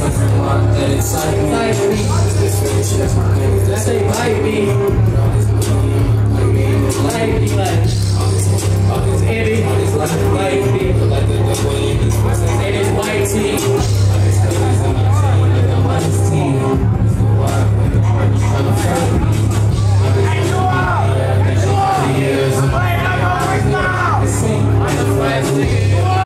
I say bite me. Bite me like Eddie. Bite me.